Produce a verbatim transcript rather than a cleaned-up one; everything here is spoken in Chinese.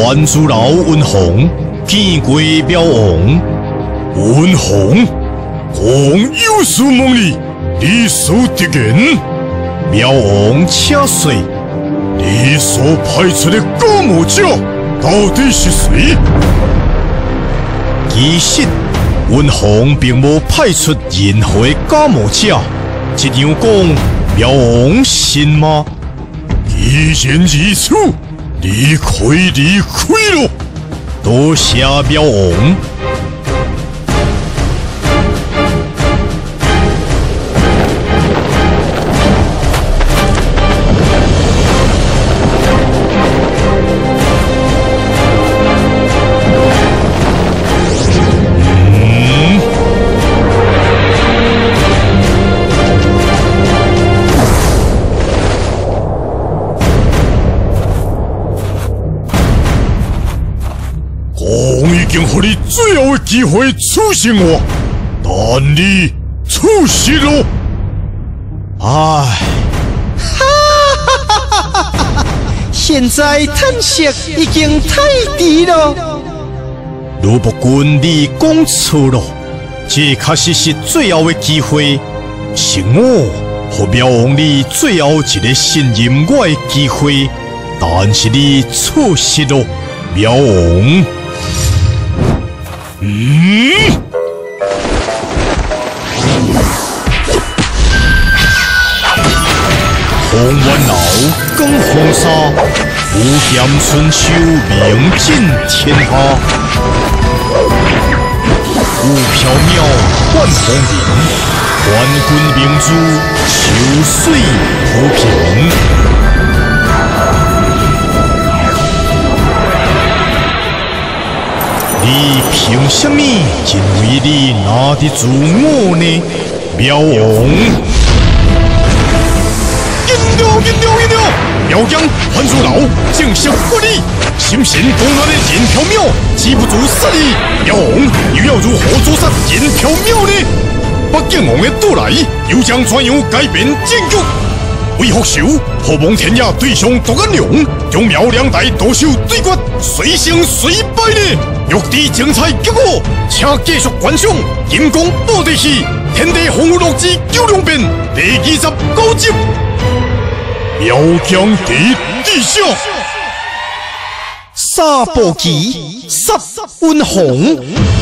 还珠楼文宏见过苗王。文宏，王有事问你，你所得言。苗王且说，你所派出的高魔者到底是谁？其实，文宏并无派出任何假冒者。这样讲，苗王信吗？既然如此，你可以离开了。多谢苗王。已经给你最后的机会出现我，但你出事了。唉， 哈哈哈哈哈！现在叹息已经太迟了。 陆伯君，你讲错了，这确实是最后的机会，是我和苗王你最后一个信任我的机会，但是你错失了，苗王。嗯，红鸾楼更红纱，无剑春秋名震天下。雾缥缈换红绫，万军明珠秋水和平。你凭什么认为你拿得住我呢，苗王？引流引流引流！苗疆还珠楼正式获利，心神公安的任缥缈记不住实力，苗王又要如何捉杀任缥缈呢？北境王的到来又将怎样改变战局？为复仇，和王天雅对上独眼龙，将苗两代多手对决，谁胜谁败呢？欲知精彩结果，请继续观赏《金光宝地戏·天地洪福录之九龙变》第二十九集。苗疆地地下， 沙波奇，杀温红。